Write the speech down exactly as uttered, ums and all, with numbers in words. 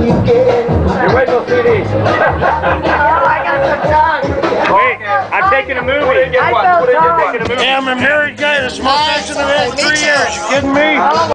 You're waiting on C D. Oh, I got some tongue. Wait, I'm taking a movie. I felt I'm taking a movie. Hey, I'm a married guy that's smoked this in the last three years. You kidding me?